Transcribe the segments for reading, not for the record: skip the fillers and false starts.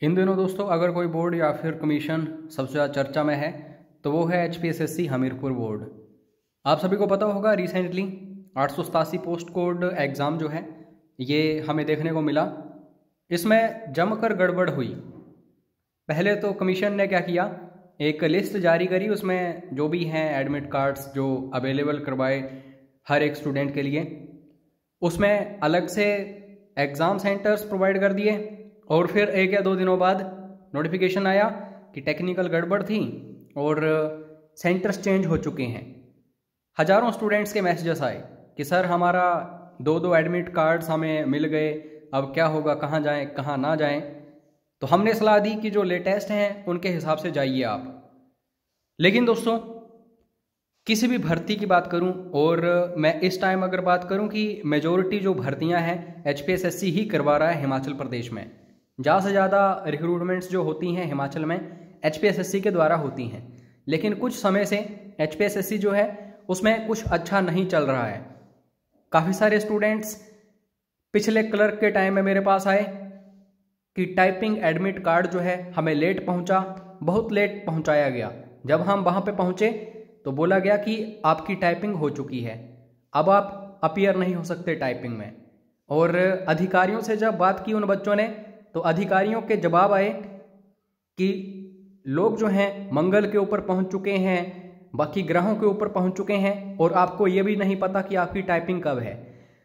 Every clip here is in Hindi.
इन दिनों दोस्तों अगर कोई बोर्ड या फिर कमीशन सबसे ज़्यादा चर्चा में है तो वो है HPSSC हमीरपुर बोर्ड। आप सभी को पता होगा रिसेंटली 887 पोस्ट कोड एग्ज़ाम जो है ये हमें देखने को मिला। इसमें जमकर गड़बड़ हुई। पहले तो कमीशन ने क्या किया, एक लिस्ट जारी करी, उसमें जो भी हैं एडमिट कार्ड्स जो अवेलेबल करवाए हर एक स्टूडेंट के लिए, उसमें अलग से एग्ज़ाम सेंटर्स प्रोवाइड कर दिए। और फिर 1 या 2 दिनों बाद नोटिफिकेशन आया कि टेक्निकल गड़बड़ थी और सेंटर्स चेंज हो चुके हैं। हज़ारों स्टूडेंट्स के मैसेजेस आए कि सर हमारा 2 एडमिट कार्ड्स हमें मिल गए, अब क्या होगा, कहाँ जाएं कहाँ ना जाएं। तो हमने सलाह दी कि जो लेटेस्ट हैं उनके हिसाब से जाइए आप। लेकिन दोस्तों किसी भी भर्ती की बात करूं और मैं इस टाइम अगर बात करूं कि मेजॉरिटी जो भर्तियां हैं HPSSC ही करवा रहा है हिमाचल प्रदेश में। ज़्यादा से ज़्यादा रिक्रूटमेंट्स जो होती हैं हिमाचल में HPSSC के द्वारा होती हैं। लेकिन कुछ समय से HPSSC जो है उसमें कुछ अच्छा नहीं चल रहा है। काफ़ी सारे स्टूडेंट्स पिछले क्लर्क के टाइम में मेरे पास आए कि टाइपिंग एडमिट कार्ड जो है हमें लेट पहुंचा, बहुत लेट पहुंचाया गया। जब हम वहां पे पहुंचे तो बोला गया कि आपकी टाइपिंग हो चुकी है, अब आप अपीयर नहीं हो सकते टाइपिंग में। और अधिकारियों से जब बात की उन बच्चों ने तो अधिकारियों के जवाब आए कि लोग जो हैं मंगल के ऊपर पहुंच चुके हैं, बाकी ग्रहों के ऊपर पहुंच चुके हैं और आपको ये भी नहीं पता कि आपकी टाइपिंग कब है।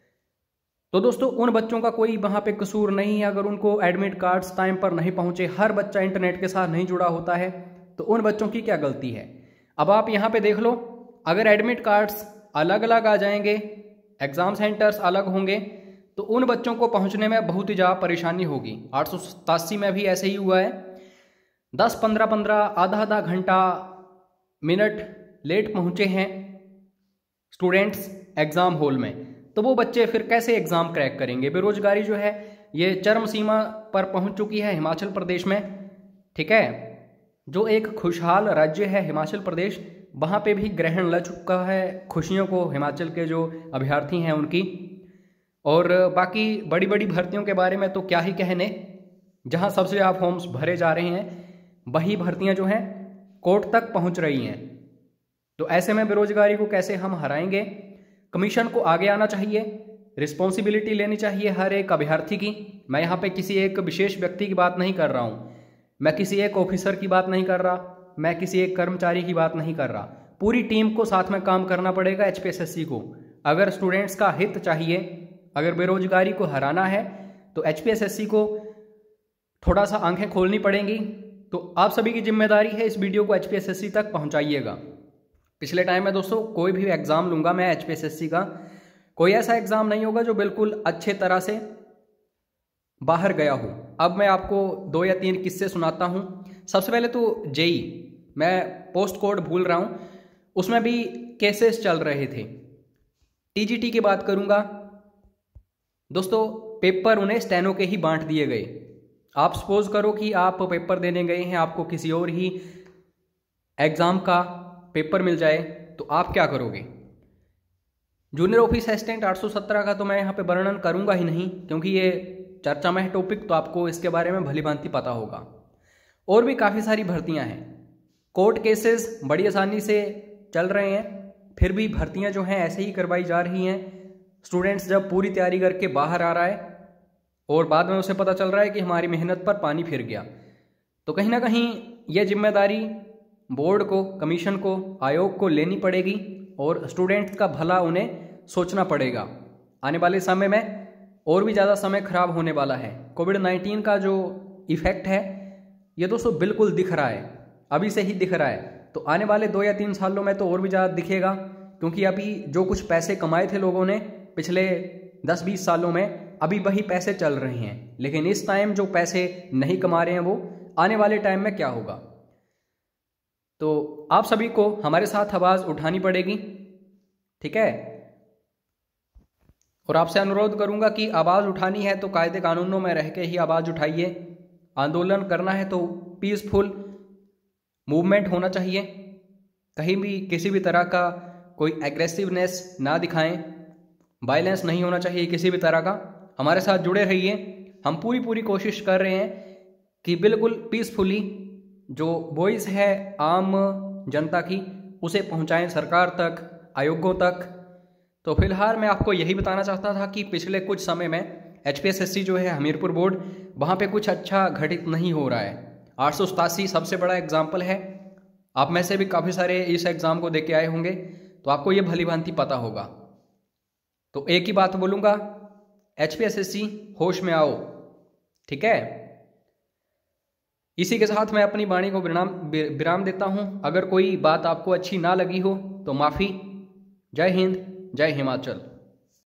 तो दोस्तों उन बच्चों का कोई वहाँ पे कसूर नहीं है अगर उनको एडमिट कार्ड्स टाइम पर नहीं पहुँचे। हर बच्चा इंटरनेट के साथ नहीं जुड़ा होता है, तो उन बच्चों की क्या गलती है। अब आप यहाँ पे देख लो, अगर एडमिट कार्ड्स अलग अलग आ जाएंगे, एग्ज़ाम सेंटर्स अलग होंगे, तो उन बच्चों को पहुँचने में बहुत ही ज़्यादा परेशानी होगी। 887 में भी ऐसे ही हुआ है, 10-15 आधा घंटा मिनट लेट पहुँचे हैं स्टूडेंट्स एग्ज़ाम हॉल में। तो वो बच्चे फिर कैसे एग्ज़ाम क्रैक करेंगे। बेरोजगारी जो है ये चरम सीमा पर पहुंच चुकी है हिमाचल प्रदेश में। ठीक है, जो एक खुशहाल राज्य है हिमाचल प्रदेश, वहाँ पे भी ग्रहण लग चुका है खुशियों को हिमाचल के जो अभ्यर्थी हैं उनकी। और बाकी बड़ी बड़ी भर्तियों के बारे में तो क्या ही कहने, जहाँ सबसे ज़्यादा फॉर्म्स भरे जा रहे हैं वही भर्तियाँ जो हैं कोर्ट तक पहुँच रही हैं। तो ऐसे में बेरोजगारी को कैसे हम हराएंगे। कमीशन को आगे आना चाहिए, रिस्पॉन्सिबिलिटी लेनी चाहिए हर एक अभ्यर्थी की। मैं यहाँ पे किसी एक विशेष व्यक्ति की बात नहीं कर रहा हूँ, मैं किसी एक ऑफिसर की बात नहीं कर रहा, मैं किसी एक कर्मचारी की बात नहीं कर रहा। पूरी टीम को साथ में काम करना पड़ेगा HPSSC को। अगर स्टूडेंट्स का हित चाहिए, अगर बेरोजगारी को हराना है तो HPSSC को थोड़ा सा आंखें खोलनी पड़ेंगी। तो आप सभी की जिम्मेदारी है इस वीडियो को HPSSC तक पहुँचाइएगा। पिछले टाइम में दोस्तों कोई भी एग्ज़ाम लूँगा मैं HPSSC का, कोई ऐसा एग्ज़ाम नहीं होगा जो बिल्कुल अच्छे तरह से बाहर गया हो। अब मैं आपको 2 या 3 किस्से सुनाता हूँ। सबसे पहले तो JEE, मैं पोस्ट कोड भूल रहा हूँ, उसमें भी केसेस चल रहे थे। TGT की बात करूँगा दोस्तों, पेपर उन्हें स्टेनो के ही बांट दिए गए। आप सपोज करो कि आप पेपर देने गए हैं, आपको किसी और ही एग्ज़ाम का पेपर मिल जाए, तो आप क्या करोगे। जूनियर ऑफिस असिस्टेंट 817 का तो मैं यहाँ पे वर्णन करूँगा ही नहीं, क्योंकि ये चर्चा में है टॉपिक, तो आपको इसके बारे में भली भांति पता होगा। और भी काफ़ी सारी भर्तियाँ हैं, कोर्ट केसेस बड़ी आसानी से चल रहे हैं, फिर भी भर्तियाँ जो हैं ऐसे ही करवाई जा रही हैं। स्टूडेंट्स जब पूरी तैयारी करके बाहर आ रहा है और बाद में उसे पता चल रहा है कि हमारी मेहनत पर पानी फिर गया, तो कहीं ना कहीं ये जिम्मेदारी बोर्ड को, कमीशन को, आयोग को लेनी पड़ेगी और स्टूडेंट्स का भला उन्हें सोचना पड़ेगा। आने वाले समय में और भी ज़्यादा समय खराब होने वाला है। कोविड-19 का जो इफ़ेक्ट है ये दोस्तों बिल्कुल दिख रहा है, अभी से ही दिख रहा है। तो आने वाले 2 या 3 सालों में तो और भी ज़्यादा दिखेगा, क्योंकि अभी जो कुछ पैसे कमाए थे लोगों ने पिछले 10-20 सालों में, अभी वही पैसे चल रहे हैं। लेकिन इस टाइम जो पैसे नहीं कमा रहे हैं वो आने वाले टाइम में क्या होगा। तो आप सभी को हमारे साथ आवाज़ उठानी पड़ेगी, ठीक है। और आपसे अनुरोध करूंगा कि आवाज़ उठानी है तो कायदे कानूनों में रह के ही आवाज़ उठाइए। आंदोलन करना है तो पीसफुल मूवमेंट होना चाहिए, कहीं भी किसी भी तरह का कोई एग्रेसिवनेस ना दिखाएं, वायलेंस नहीं होना चाहिए किसी भी तरह का। हमारे साथ जुड़े रहिए, हम पूरी कोशिश कर रहे हैं कि बिल्कुल पीसफुली जो वॉइस है आम जनता की उसे पहुंचाएं सरकार तक, आयोगों तक। तो फिलहाल मैं आपको यही बताना चाहता था कि पिछले कुछ समय में HPSSC जो है हमीरपुर बोर्ड, वहाँ पे कुछ अच्छा घटित नहीं हो रहा है। 887 सबसे बड़ा एग्जाम्पल है। आप में से भी काफ़ी सारे इस एग्ज़ाम को दे के आए होंगे, तो आपको ये भली भांति पता होगा। तो एक ही बात बोलूँगा, HPSSC होश में आओ, ठीक है। इसी के साथ मैं अपनी वाणी को विराम देता हूँ। अगर कोई बात आपको अच्छी ना लगी हो तो माफ़ी। जय हिंद, जय हिमाचल।